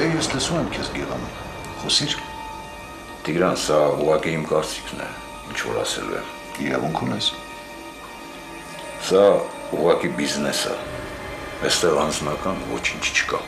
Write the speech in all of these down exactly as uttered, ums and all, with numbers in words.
ես լսում եմ քեզ Գիղամ, խոսիր։ Տիգրան, սա ուղղակի իմ կարծիքն է, ինչ որ ասելու եմ։ Իրավունք ունես։ Սա ուղղակի բիզնես է, այստեղ անձնական ոչինչ չկա։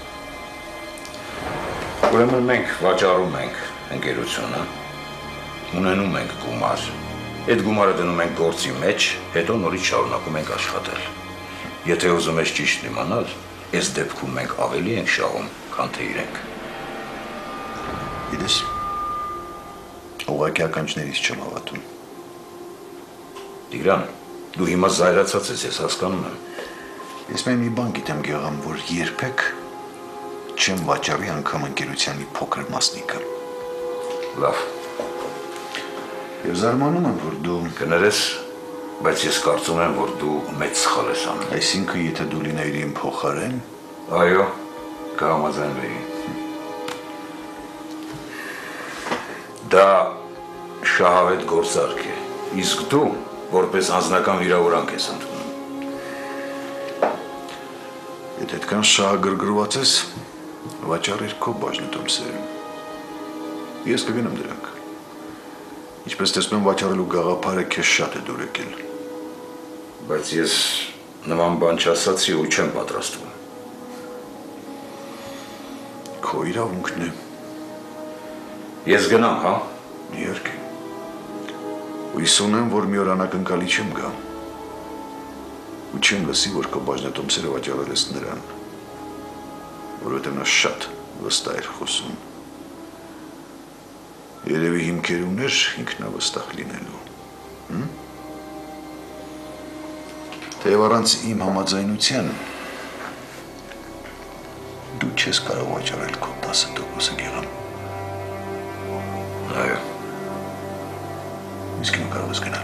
Ուրեմն մենք վաճառում ենք ընկերությունը, ունենում ենք գումար, այդ գումարը դնում ենք գործի մեջ, հետո նորից շարունակում ենք աշխատել։ Եթե ուզում ես ճիշտ իմանալ, այս դեպքում մենք ավելի ենք շահում, քան թե իրենք։ Գիտես, ուղղակի ականջներից չեմ հավատում։ Տիգրան, դու հիմա զայրացած ես, ես հասկանում եմ։ Ես մեն մի բան գիտեմ Գիղամ, որ երբեք չեմ վաճառի անգամ ընկերության մի փոքր մասնիկը։ Լավ։ Եվ զարմանում եմ, որ դու կներես, բայց ես կարծում եմ, որ դու մեծ սխալ ես անում։ Այսինքն, եթե դու լինեիր իմ փոխարեն, այո, կհամաձայնվեի։ Դա շահավետ գործարք է, իսկ դու որպես անձնական վիրավորանք ես ընդունում։ Եթե այդքան շահագրգռված ես, վաճառիր քո բաժնետոմսերը։ Ես կգնամ դրանք։ Ինչպես տեսնում եմ, վաճառելու գաղափարը քեզ շատ է դուր եկել։ Բայց ես նման բան չասացի ու չեմ պատրաստվում։ Քո իրավունքն է։ Ես գնամ, հա։ Իհարկե։ Հույս ունեմ, որ մի օր անակնկալի չեմ գա։ Ու չեմ լսի, որ քո բաժնետոմսերը վաճառել ես նրան, որովհետև նա շատ վստահ էր խոսում։ Երևի հիմքեր ուներ ինքնավստահ լինելու։ Թեև առանց իմ համաձայնության դու չես կարող վաճառել քո տասը տոկոսը Գիղամ։ Այո։ Իսկ հիմա կարող ես գնալ։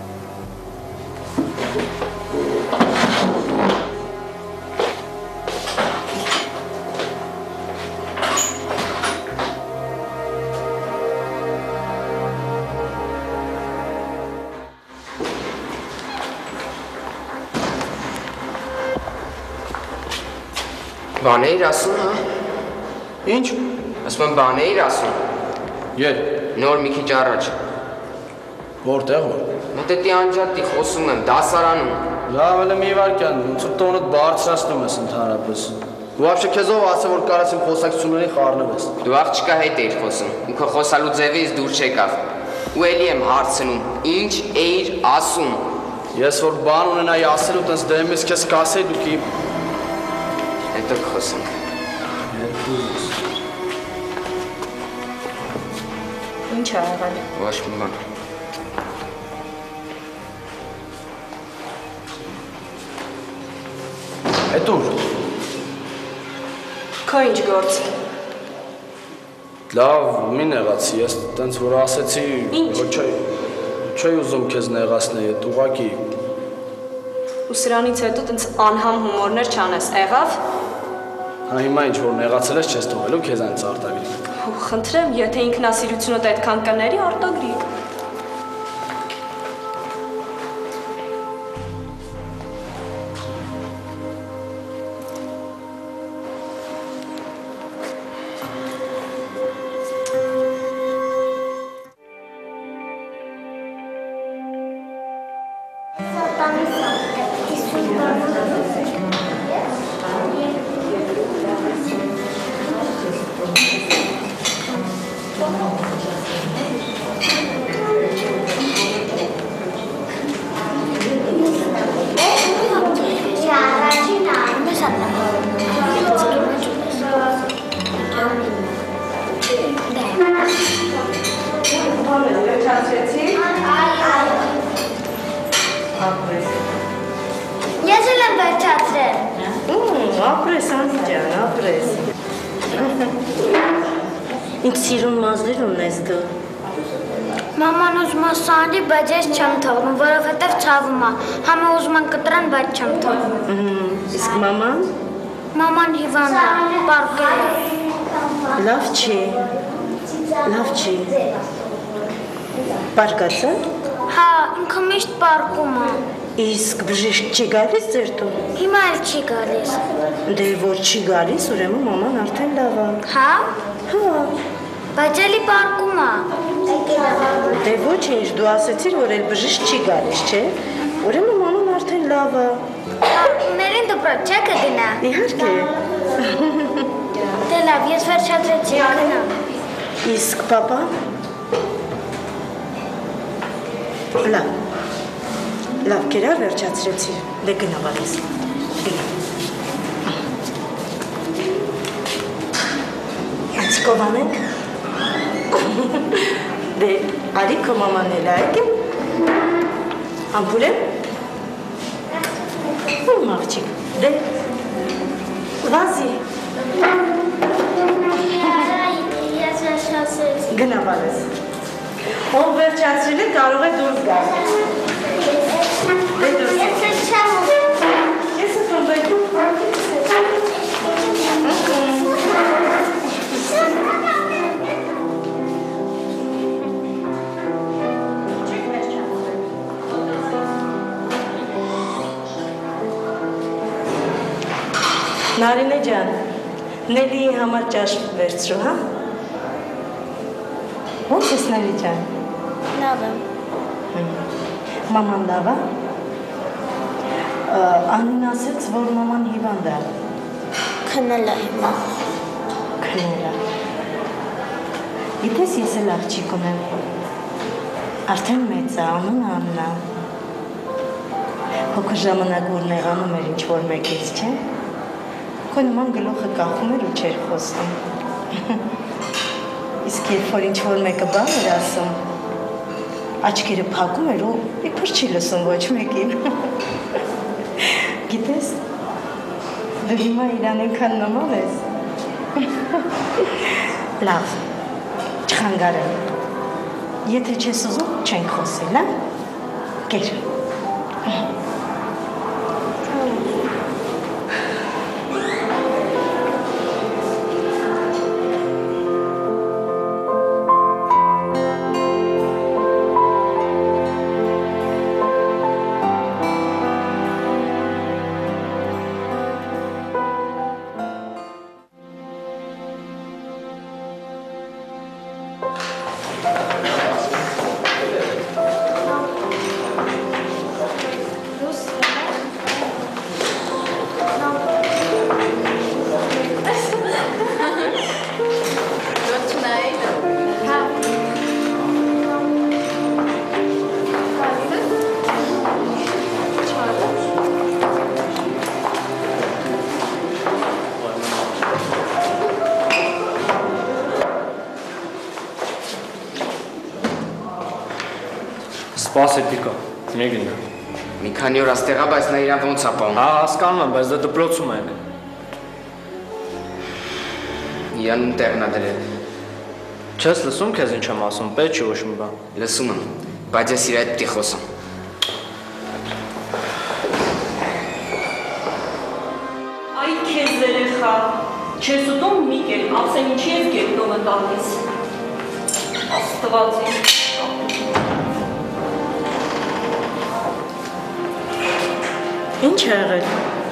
Բան էիր ասում, հա։ Ինչ։ Ասում եմ բան էիր ասում։ Եր։ Նոր մի քիչ առաջ։ Որտեղ որ։ Մտետի անջատի խոսում եմ, դասարանում։ Լավ էլ մի վարքյան, ոնց որ տոնդ բարձրացնում ես ընդհանրապես։ Դու вообще քեզով ասա որ կարաս իմ խոսակցություններին խառնվես։ Դու աղջկա հետ էիր խոսում, ու քո խոսալու ձևից դուր չեկավ։ Ու էլի եմ հարցնում, ինչ էիր ասում։ Ես որ բան ունենայի ասելու, տենց դեմ ես քեզ կասեի դու კი Հետո կխոսենք։ Ինչ ա եղել։ Ոչ մի բան։ Հետո Քո ինչ գործ։ Լավ, մի նեղացի, ես տենց որ ասեցի, որ չէ, չէի ուզում քեզ նեղացնել, այդ ուղակի։ Ու սրանից հետո տենց անհամ հումորներ չանես, եղավ։ Հա հիմա ինչ որ նեղացել ես չես թողելու քեզ այնց արտագրի։ Ու խնդրեմ, եթե ինքնասիրությունդ այդքան կների, արտագրի։ Ես էլ եմ վերջացրել։ Ապրես, Անտի ջան, ապրես։ Ինչ սիրուն մազեր ունես դու։ Մաման ուզում է սանրի, բայց ես չեմ թողնում, որովհետև ցավում է։ Համը ուզում են կտրան, բայց չեմ թողնում։ Իսկ մաման։ Մաման հիվանդ է, պարկել է։ Լավ չի։ Լավ չի։ Պարկած է։ Հա, ինքը միշտ պարկում է։ Իսկ բժիշկ չի գալիս ձեր տուն։ Հիմա էլ չի գալիս։ Դե որ չի գալիս, ուրեմն մաման արդեն լավ է։ Հա։ Հա։ Բայց էլի պարկում է։ Դե ոչինչ, դու ասեցիր, որ էլ բժիշկ չի գալիս, չէ՞։ Ուրեմն մաման արդեն լավ է։ Պարկումներին դպրոց չէ կգնա։ Իհարկե։ Դե լավ, ես վերջացրեցի, գնամ։ Իսկ պապա։ Լավ։ Լավ, կերար վերջացրեցի։ Դե գնա բալիս։ Այս կովանենք։ Դե, արի քո մաման էլ այգի։ Ամպուլ է։ Ում աղջիկ։ Դե, վազի։ Ես վերջացրեցի։ Գնա բալիս։ Ով վերջացրել է կարող է դուրս գալ։ Դե դուրս է։ Ես չեմ ուզում։ Ես եմ բայդու։ Նարինե ջան, Նելիի համար ճաշ վերցրու, հա։ Ո՞նց ես Նելի ջան։ Լավ եմ։ Մաման լավ է։ Անին ասեց, որ մաման հիվանդ է։ Քնել է հիմա։ Քնել է։ Գիտես, ես էլ աղջիկ ունեմ։ Արդեն մեծ է, անունը Աննա։ Հոգու ժամանակ որ նեղանում էր ինչ-որ մեկից, չէ՞։ Քո նման գլուխը կախում էր ու չէր խոսում։ Իսկ երբ որ ինչ-որ մեկը բան էր ասում, աչքերը փակում էր ու իբր չի լսում ոչ մեկին։ Գիտես, դու հիմա իրան այնքան նման ես։ Լավ, չխանգարեմ։ Եթե չես ուզում, չենք խոսել, հա։ Կեր։ Սպասեցիկա, մի գնա։ Մի քանի օր աստեղ է, բայց նա իրան ոնց է պահում։ Հա, հասկանում եմ, բայց դե դպրոցում ենք։ Իրան ում տեղն է դրել։ Չես լսում քեզ ինչ եմ ասում, պետք չի ոչ մի բան։ Լսում եմ, բայց ես իր հետ պիտի խոսամ։ Այ քեզ երեխա, չես ուտում մի կերպ, ասեն ինչի ես գետնովը տալիս։ Աստված իմ։ Ինչ է եղել։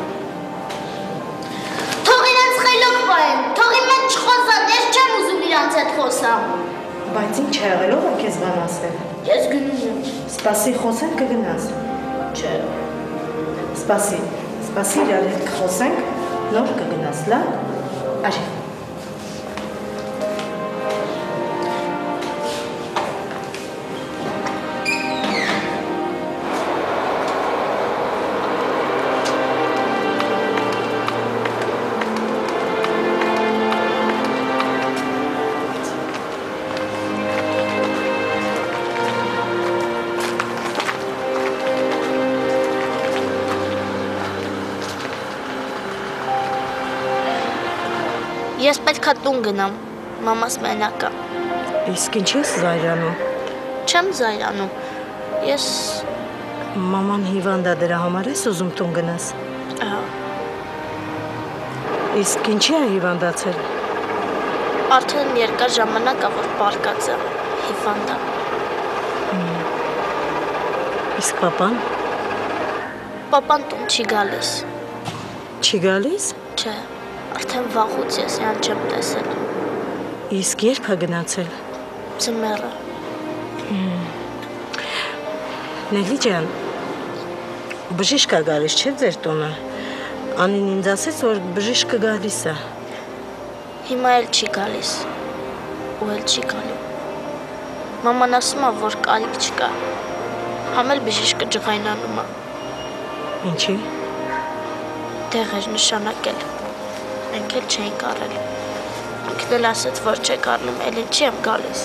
Թող իրանց խելոք պահեն, թող իմ հետ չխոսան, ես չեմ ուզում իրանց հետ խոսամ։ Բայց ինչ է եղել, ով է քեզ բան ասել։ Ես գնում եմ։ Սպասի խոսենք կգնաս։ Չէ։ Սպասի, սպասի իրար հետ կխոսենք, նոր կգնաս, լավ։ Արի։ Ես պետքա տուն գնամ, մամաս մենակ է։ Իսկ ինչ ես զայրանում։ Չեմ զայրանում։ Ես Մաման հիվանդ է, դրա համար ես ուզում տուն գնաս։ ահա Իսկ ինչի է հիվանդացել։ արդեն երկար ժամանակ է որ պարկած է, հիվանդ է։ Իսկ պապան։ Պապան տուն չի գալիս։ Չի գալիս։ Չէ, արդեն վաղուց ես նրան չեմ տեսել։ Իսկ երբ է գնացել։ Ձմեռը։ Նեղլի ջան, բժիշկ է գալիս, չէ՞ ձեր տունը։ Անին ինձ ասեց, որ բժիշկը գալիս է։ Հիմա էլ չի գալիս։ Ու էլ չի գալու։ Մաման ասում է, որ կարիք չկա։ Համ էլ բժիշկը ջղայնանում է։ Ինչի։ Դեղ էր նշանակել։ Մենք էլ չենք առել։ Ինքն էլ ասեց, որ չեք առնում, էլ ինչի եմ գալիս։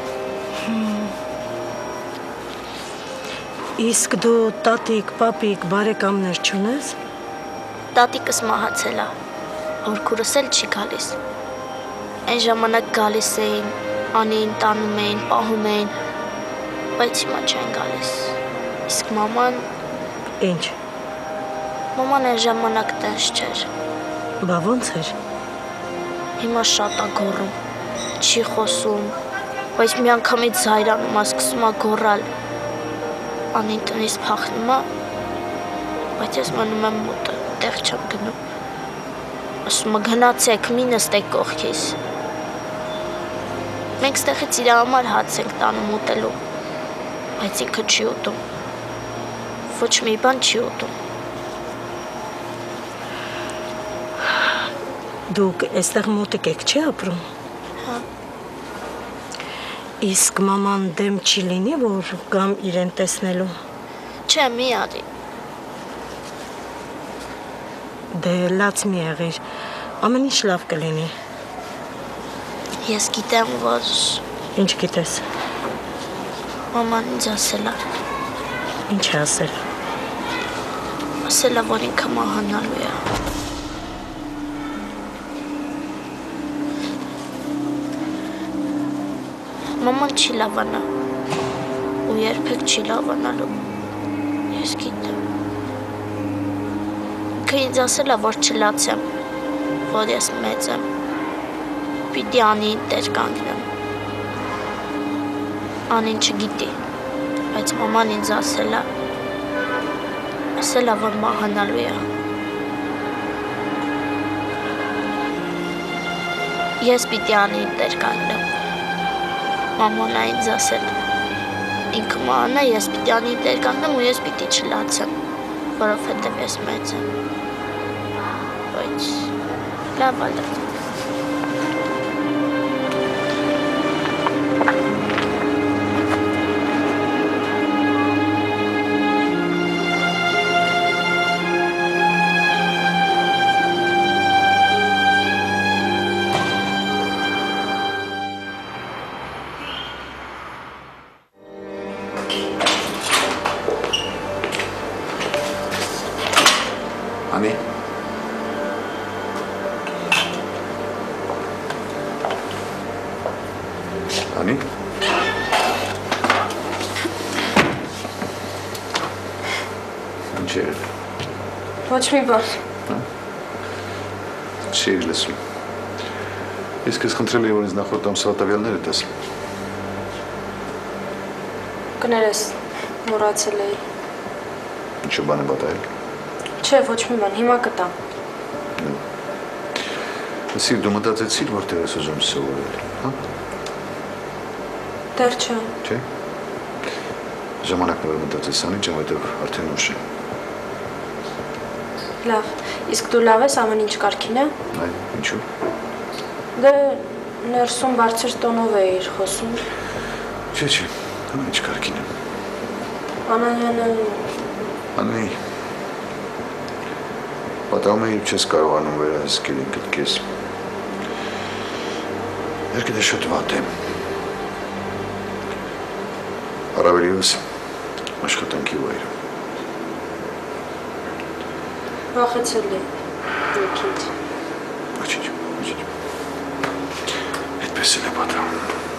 Իսկ դու տատիկ, պապիկ, բարեկամներ չունես։ Տատիկս մահացել է, հորքուրս էլ չի գալիս։ Այն ժամանակ գալիս էին, Անին տանում էին, պահում էին, բայց հիմա չեն գալիս։ Իսկ մաման… Ինչ։ Մաման այն ժամանակ տես չէր։ Բա ոնց էր։ Հիմա շատ է գոռում, չի խոսում, բայց մի անգամից զայրանում է, սկսում է գոռալ։ Անին տնից փախնում է, բայց ես մնում եմ մոտը, տեղ չեմ գնում։ Ասում է գնացեք, մի նստեք կողքիս։ Մենք ստեղից իր համար հաց ենք տանում ուտելու, բայց ինքը չի ուտում։ Ոչ մի բան չի ուտում։ Դուք այստեղ մոտիկ եք, չի ապրում։ Հա։ Իսկ մաման դեմ չի լինի, որ գամ իրեն տեսնելու։ Չէ, մի արի։ Դե լաց մի եղիր, ամեն ինչ լավ կլինի։ Ես գիտեմ, որ… Ինչ գիտես։ Մաման ինձ ասել է։ Ինչ է ասել։ Ասել է, որ ինքը մահանալու է։ Մաման չի լավանա, ու երբեք չի լավանալու, ես գիտեմ։ Ինքը ինձ ասել է, որ չլացեմ, որ ես մեծ եմ, պիտի Անին տեր կանգնեմ։ Անին չգիտի, բայց մաման ինձ ասել է, ասել է, որ մահանալու է։ Ես պիտի Անին տեր կանգնեմ։ Մաման է ինձ ասել, ինքը մահանա, ես պիտի Անին տեր կանգնեմ ու ես պիտի չլացեմ, որովհետև ես մեծ եմ, բայց լավ է լավ։ Անի։ Անի։ Ինչ է։ Ոչ մի բան։ Չի լսում։ Ես քեզ խնդրել եմ, որ ինձ նախորդ ամսվա տվյալները տաս։ Կներես, մոռացել էի։ Ինչու բան է պատահել։ Չէ, ոչ մի բան, հիմա կտամ։ Ասիր, դու մտածեցիր, որտեղ ես ուզում սովորել, հա։ Դեռ չէ։ Չէ։ Ժամանակն է որ մտածես Անի ջան, որտեղ արդեն ուշ է։ Լավ, իսկ դու լավ ես, ամեն ինչ կարգին է։ Այ, ինչու։ Դե ներսում բարձր տոնով էիր խոսում։ Չէ, չէ, ամեն ինչ կարգին է։ Անանյանը… Անի, պատահում է, երբ չես կարողանում վերահսկել ինքդ քեզ։ Երկը դե շատ վատ է։ Առավելիώς աշխատանքի վայրը։ Վախեցել է ինքիդ։ Ոչինչ, ոչինչ։ Այդպես էլ է պատահում։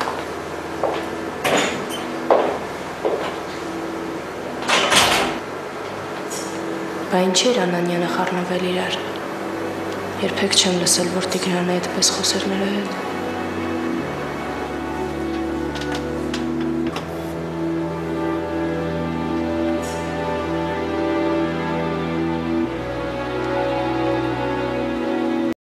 Բա ինչ էր Անանյանը խառնվել իրար։ Երբեք չեմ լսել, որ Տիգրանը այդպես խոսեր նրա հետ։